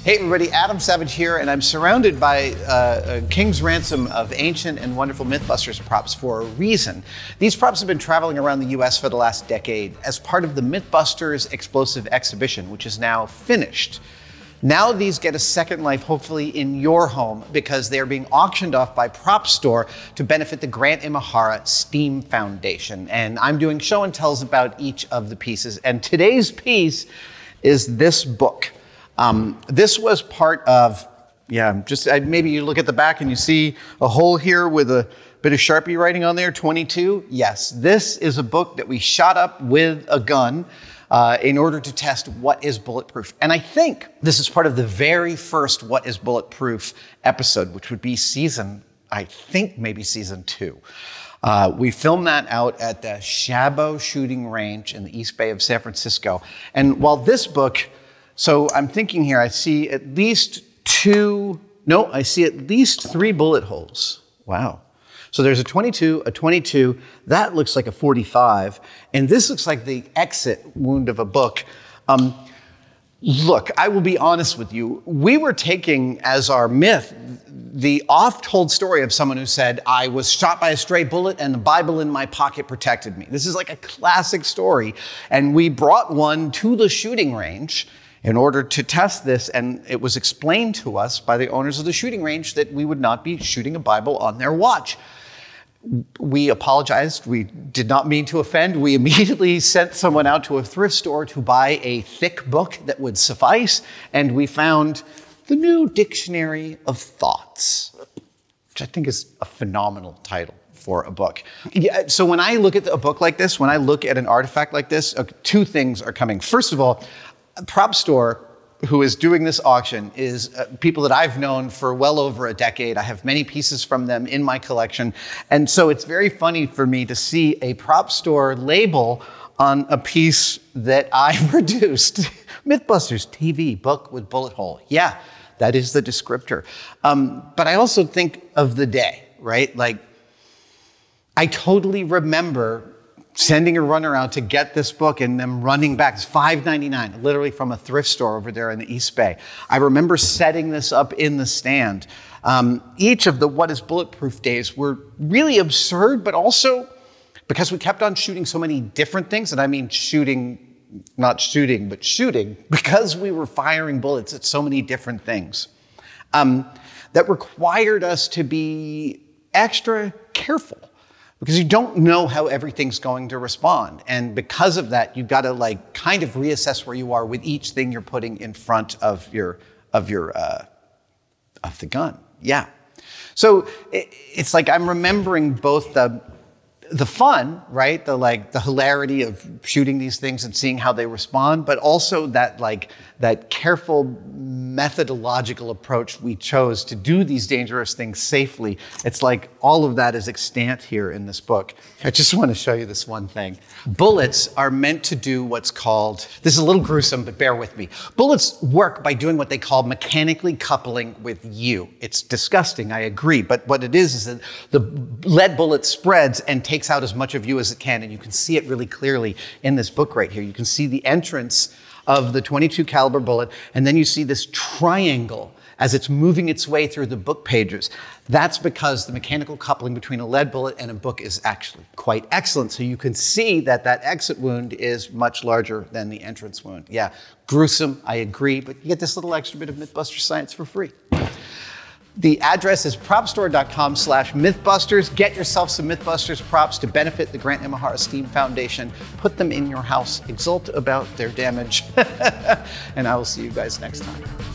Hey everybody, Adam Savage here, and I'm surrounded by a king's ransom of ancient and wonderful MythBusters props for a reason. These props have been traveling around the US for the last decade as part of the MythBusters Explosive Exhibition, which is now finished. Now these get a second life, hopefully in your home, because they are being auctioned off by Prop Store to benefit the Grant Imahara STEAM Foundation. And I'm doing show and tells about each of the pieces. And today's piece is this book. This was part of, maybe you look at the back and you see a hole here with a bit of Sharpie writing on there, 22. Yes, this is a book that we shot up with a gun in order to test what is bulletproof. And I think this is part of the very first What is Bulletproof episode, which would be maybe season 2. We filmed that out at the Shabo shooting range in the East Bay of San Francisco. And while this book, so I'm thinking here, I see at least 3 bullet holes. Wow. So there's a 22, a 22, that looks like a 45, and this looks like the exit wound of a book. Look, I will be honest with you. We were taking as our myth the oft-told story of someone who said, I was shot by a stray bullet and the Bible in my pocket protected me. This is like a classic story. And we brought one to the shooting range in order to test this, and it was explained to us by the owners of the shooting range that we would not be shooting a Bible on their watch. We apologized. We did not mean to offend. We immediately sent someone out to a thrift store to buy a thick book that would suffice, and we found the New Dictionary of Thoughts, which I think is a phenomenal title for a book. Yeah, so when I look at a book like this, when I look at an artifact like this, two things are coming. First of all, Prop Store, who is doing this auction, is people that I've known for well over a decade. I have many pieces from them in my collection. And so it's very funny for me to see a Prop Store label on a piece that I produced. MythBusters TV, book with bullet hole. Yeah, that is the descriptor. But I also think of the day, right? Like, I totally remember sending a runner out to get this book and them running back. It's $5.99, literally from a thrift store over there in the East Bay. I remember setting this up in the stand. Each of the What is Bulletproof days were really absurd, but also because we kept on shooting so many different things, and I mean shooting, not shooting, but shooting, because we were firing bullets at so many different things, that required us to be extra careful, because you don't know how everything's going to respond. And because of that, you've got to kind of reassess where you are with each thing you're putting in front of the gun. Yeah. So it's like I'm remembering both the fun, right? The hilarity of shooting these things and seeing how they respond, but also that careful methodological approach we chose to do these dangerous things safely. It's like all of that is extant here in this book. I just want to show you this one thing. Bullets are meant to do what's called, this is a little gruesome, but bear with me. Bullets work by doing what they call mechanically coupling with you. It's disgusting, I agree, but what it is that the lead bullet spreads and takes out as much of you as it can, and you can see it really clearly in this book right here. You can see the entrance of the 22 caliber bullet, and then you see this triangle as it's moving its way through the book pages. That's because the mechanical coupling between a lead bullet and a book is actually quite excellent. So you can see that that exit wound is much larger than the entrance wound. Yeah, gruesome, I agree, but you get this little extra bit of MythBusters science for free. The address is propstore.com/MythBusters. Get yourself some MythBusters props to benefit the Grant Imahara STEAM Foundation. Put them in your house. Exult about their damage. And I will see you guys next time.